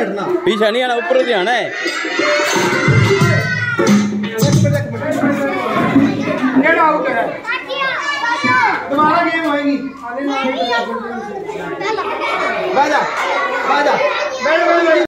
हटना, पीछे नहीं आना, ऊपर ध्यान है। दोबारा गेम होएगी। बाजा बाजा